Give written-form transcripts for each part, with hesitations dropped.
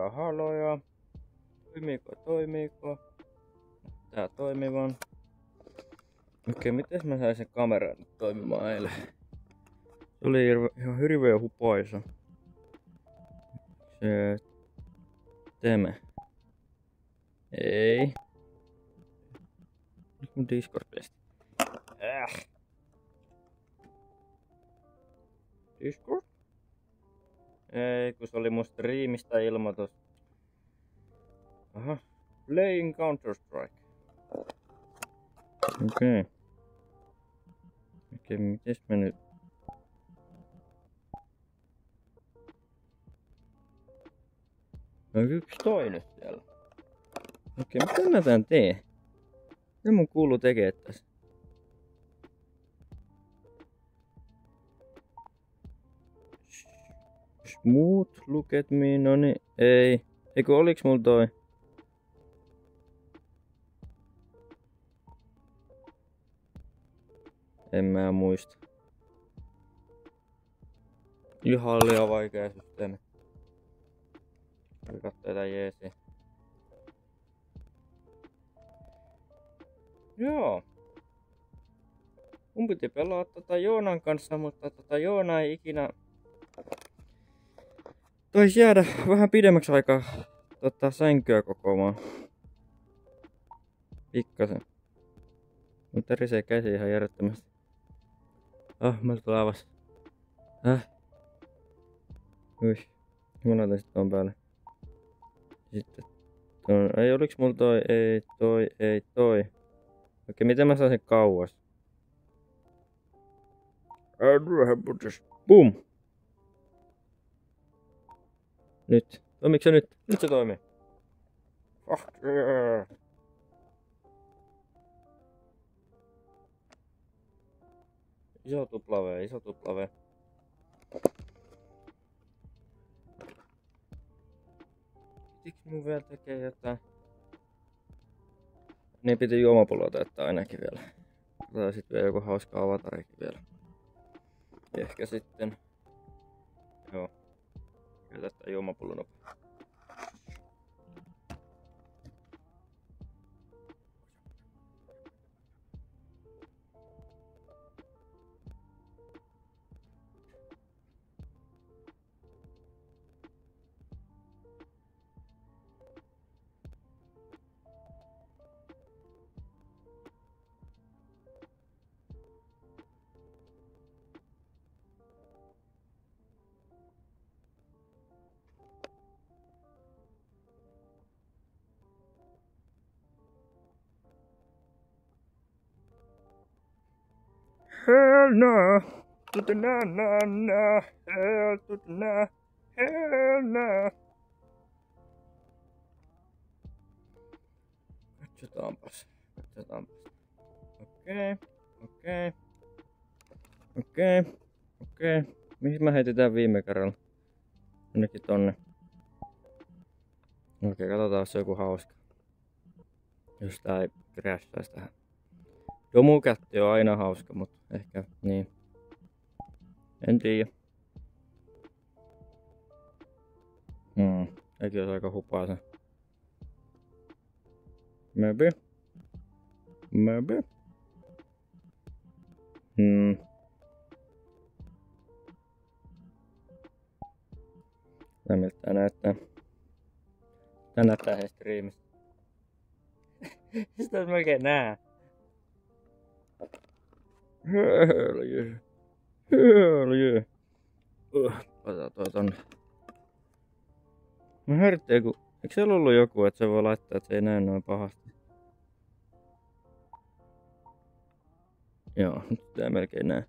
haloja. Toimiiko? Tää toimivan. Okei, miten mä sain sen kameran nyt toimimaan eilen? Se oli ihan hirveä hupaisa. Se... Tämä. Ei. Nyt mun Discord-viesti. Discord? Ei, kun se oli mun striimistä ilmoitus. Aha. Playing Counter-Strike. Okei. Okei, mites mä nyt... No yksi toinen siellä. Okei, mitä mä tän teen? Mitä mun kuuluu tekee tässä? Smooth, look at me, noni, ei. Eikö oliks mulla toi? En mä muista. Ihan liian vaikea systeemi. Katsoo jotain jeesiä. Joo. Mun piti pelaa Joonan kanssa, mutta Joona ei ikinä taisi jäädä vähän pidemmäksi aikaa sänkyä kokoamaan. Pikkasen. Mun tärisee käsi ihan järjettömästi. Mä tulee avas. Uish. Mä laitan sit ton päälle. Sitten. Ei oliks mulla toi? Ei toi. Okei, miten mä saan sen kauas? Boom! Nyt. Toimiks se nyt? Nyt se toimii. Iso tuplave. Pitikö mun vielä tekee jotain? Niin piti juomapulloa täyttää ainakin vielä. Tai sit vielä joku hauska avatarikin vielä. Ehkä sitten... Joo. Täyttää juomapullo nopea. Hell no! To the na, hell to the na, hell no! Katsotaanpas. Okei. Mihin mä heitetään viime kerralla? Jonnekin tonne. Okei, katsotaan jos se on joku hauska. Jos tää ei crashtaisi tähän. Domukätti on aina hauska, mutta ehkä niin. En tiedä. Eikin olisi aika hupaa se. Maybe. Miltä tää näyttää? Tää näyttää he striimissä. Sitä ei oikein nää. Hell yeah. Laitetaan toi tonne. Mä hörttää kun... Eikö siellä ollut joku, että se voi laittaa, että se ei näy noin pahasti? Joo, nyt tää melkein näe.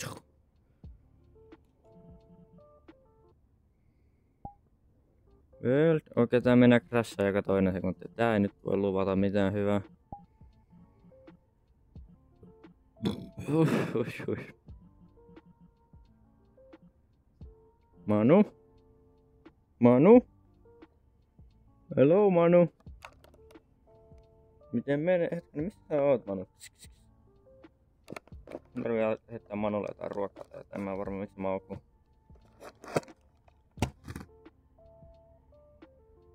Okei, tää mennään crashaa joka toinen sekunti. Tää ei nyt voi luvata mitään hyvää. Manu? Hello, Manu. Miten menee? Hetkinen, missä sä oot, Manu? Mä tarvitsen heittää Manulle jotain ruokaa. En mä varmaan miksi maukuu.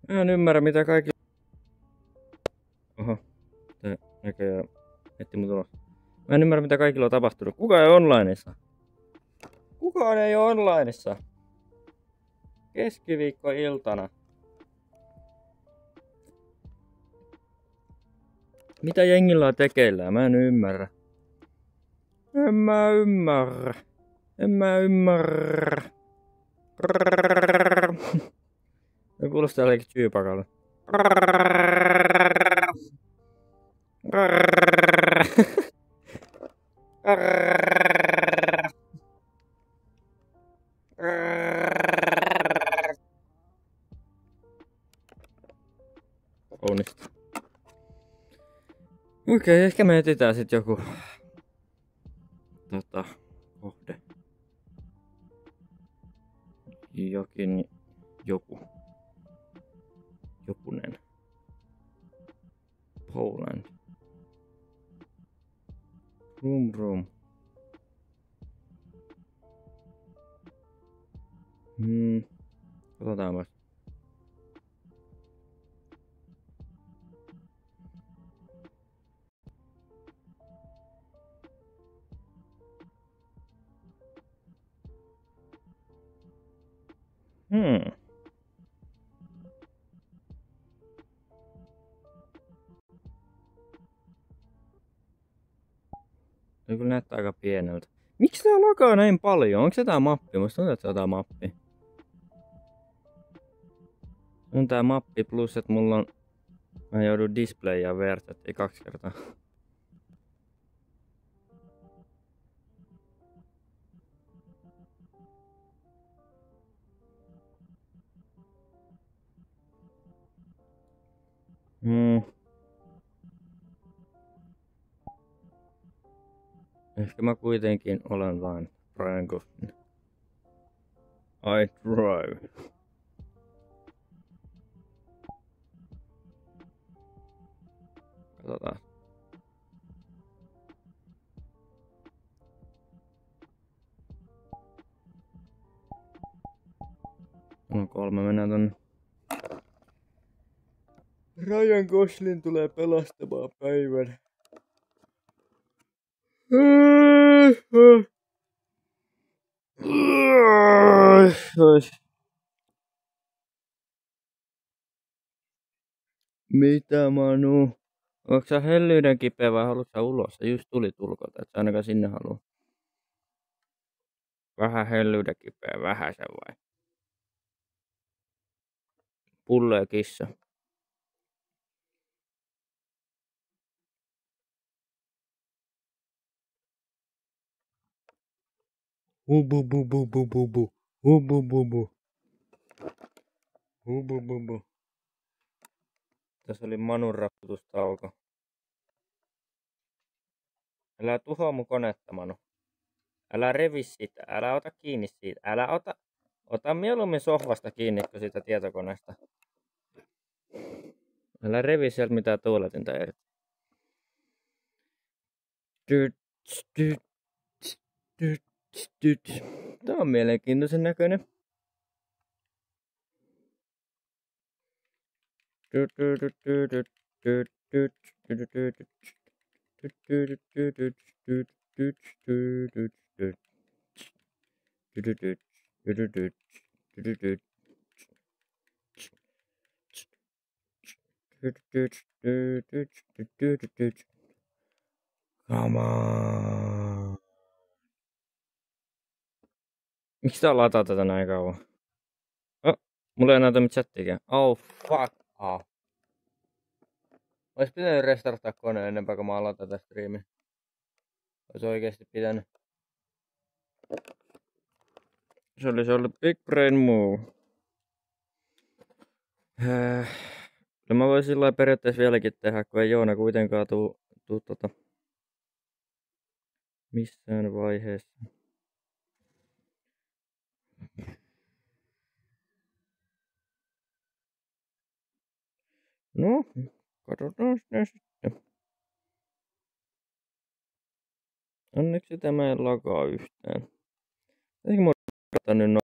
Mä en ymmärrä mitä kaikki... Oho, tää näköjään etti mun tulos. Mä en ymmärrä mitä kaikilla on tapahtunut. Kuka ei onlineissa? Kukaan ei oo onlineissa. Keskiviikkoiltana. Mitä jengillä on tekeillään? Mä en ymmärrä. En mä ymmärrä. En mä ymmärrä. Ja kuulostaa jollekin Chewbaccalle. Onnistuu. Okei, ehkä me etsitään sit joku kohde. Jokunen. Poland. Room. Katsotaanpas. Toi kyllä näyttää aika pieneltä. Miksi tää lakaa näin paljon? Onko se tää mappi? Musta tuntuu, että se on tää mappi. On tää mappi plus, että mulla on... Mä joudun displayaan versettiin 2 kertaa. Ehkä mä kuitenkin olen vain Ryan Gosling. I drive. Katsotaan. No 3 mennään tonne. Ryan Gosling tulee pelastamaan päivän. Mitä Manu? Onko sä hellyyden kipeä vai haluat sä ulos? Sä just tulit ulkoilta, et sä ainakaan sinne haluu. Vähän hellyyden kipeä, vähän se vai? Pullo ja kissa. Tässä oli Manun raputustauko. Älä tuhoa mun konetta, Manu. Älä revi sitä, älä ota kiinni siitä, ota mieluummin sohvasta kiinni kuin siitä tietokoneesta. Älä revi sieltä mitään tuuletinta irti. Tää on mielenkiintoisen näköinen. Come on. Miksi tää lataa tätä näin kauan? Oh, mulla ei näytä mitään chattiäkään. Oh fuck off. Ois pitänyt restarttaa koneen ennen kuin mä aloitan tätä striimiä. Ois oikeesti pitänyt. Se olisi ollut big brain move. Kyllä mä voisin sillä periaatteessa vieläkin tehdä, kun ei Joona kuitenkaan tuu missään vaiheessa. No, katsotaan sitä sitten. Onneksi tämä ei lakaa yhtään. Eikö mä nyt